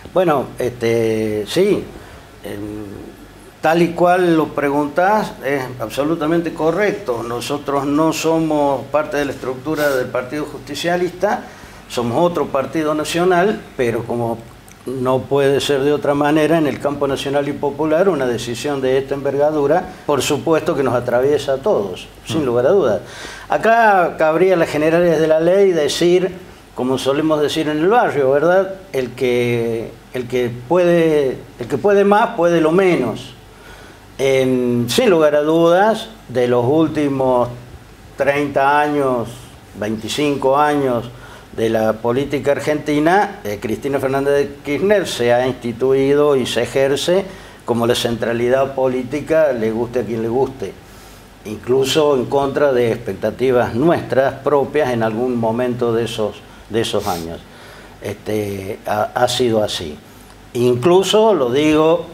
Bueno, sí, tal y cual lo preguntás, es absolutamente correcto. Nosotros no somos parte de la estructura del Partido Justicialista, somos otro partido nacional, pero como no puede ser de otra manera, en el campo nacional y popular, una decisión de esta envergadura, por supuesto que nos atraviesa a todos, sin lugar a dudas. Acá cabría a las generales de la ley decir, como solemos decir en el barrio, ¿verdad? El que puede más, puede lo menos. Sin lugar a dudas, de los últimos 30 años, 25 años de la política argentina, Cristina Fernández de Kirchner se ha instituido y se ejerce como la centralidad política, le guste a quien le guste, incluso en contra de expectativas nuestras propias en algún momento de esos años. Ha sido así. Incluso, lo digo,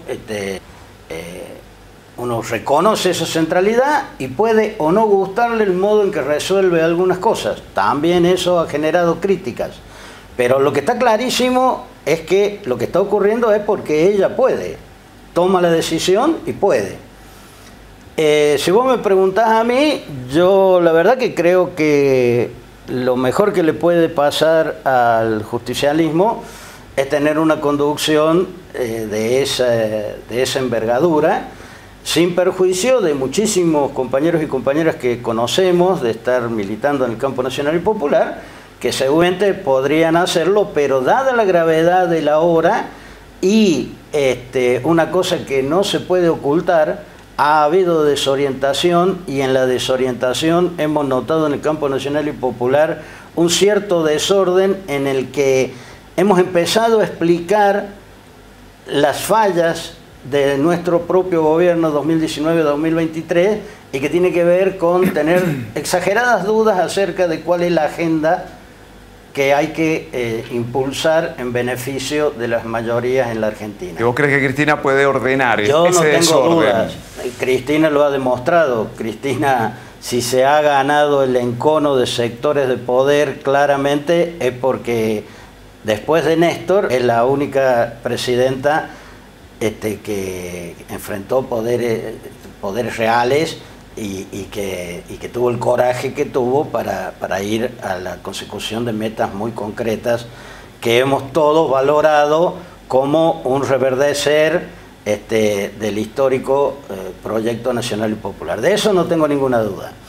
uno reconoce esa centralidad y puede o no gustarle el modo en que resuelve algunas cosas. También eso ha generado críticas. Pero lo que está clarísimo es que lo que está ocurriendo es porque ella puede. Toma la decisión y puede. Si vos me preguntás a mí, yo la verdad que creo que lo mejor que le puede pasar al justicialismo es tener una conducción de esa envergadura, sin perjuicio de muchísimos compañeros y compañeras que conocemos de estar militando en el campo nacional y popular, que seguramente podrían hacerlo, pero dada la gravedad de la obra y una cosa que no se puede ocultar, ha habido desorientación, y en la desorientación hemos notado en el campo nacional y popular un cierto desorden en el que hemos empezado a explicar las fallas de nuestro propio gobierno 2019-2023 y que tiene que ver con tener exageradas dudas acerca de cuál es la agenda que hay que impulsar en beneficio de las mayorías en la Argentina. ¿Y vos crees que Cristina puede ordenar ese desorden? Yo no tengo dudas. Cristina lo ha demostrado. Cristina, si se ha ganado el encono de sectores de poder claramente, es porque después de Néstor es la única presidenta que enfrentó poderes reales y que tuvo el coraje que tuvo para ir a la consecución de metas muy concretas que hemos todos valorado como un reverdecer del histórico proyecto nacional y popular. De eso no tengo ninguna duda.